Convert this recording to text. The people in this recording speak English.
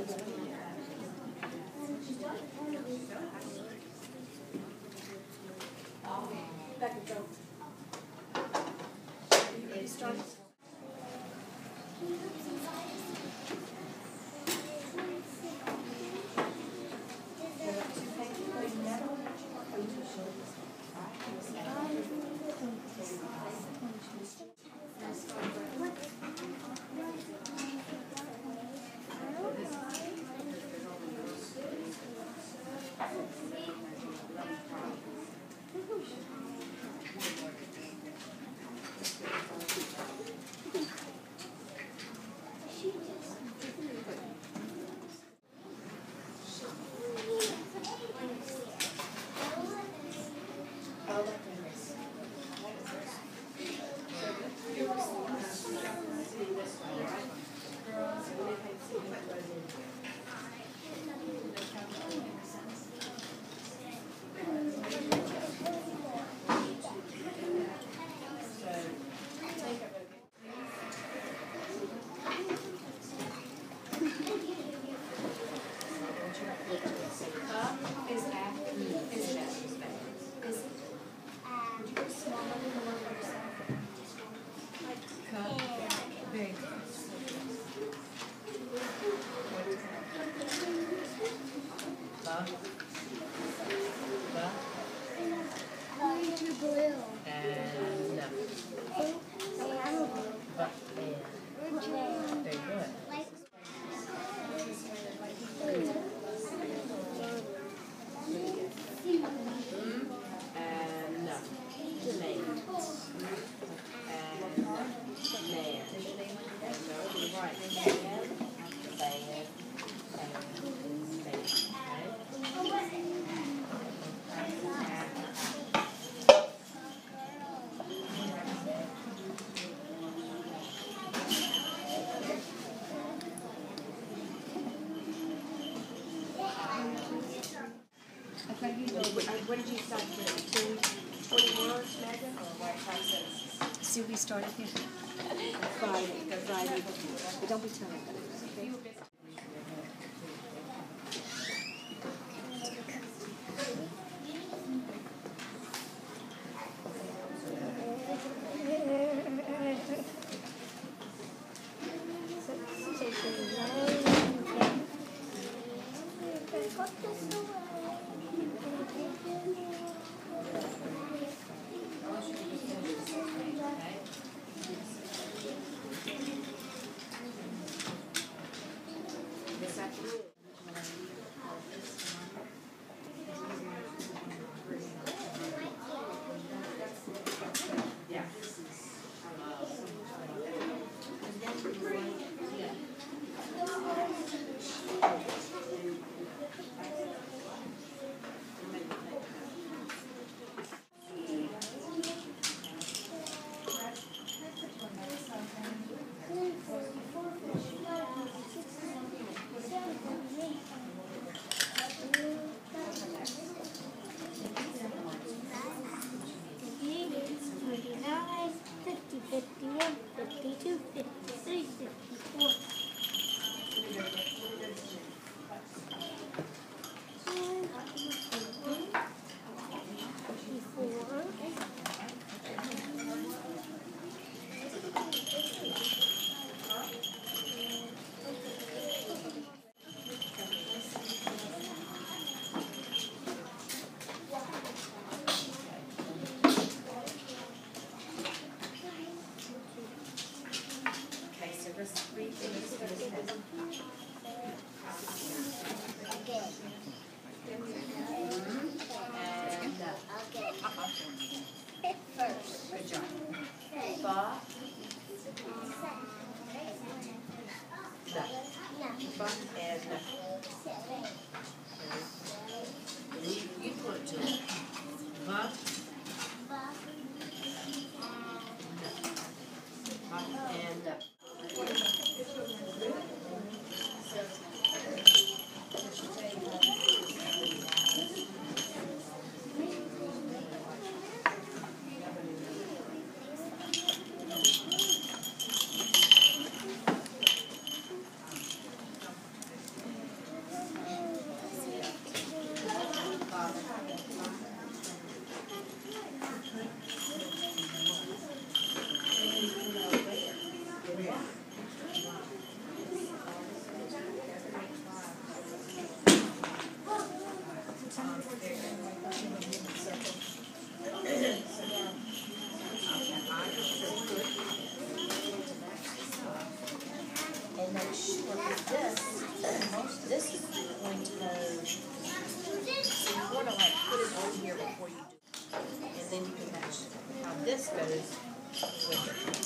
What did you start with? 20 words, Megan? Or what time sentences? See, we started here. Friday. But don't be tired. Okay? Good job. Ba. Da. Ba and da. You put to ba. Ba and da. make sure that this is going to go, so you want to like put it on here before you do it. And then you can match how this goes with it.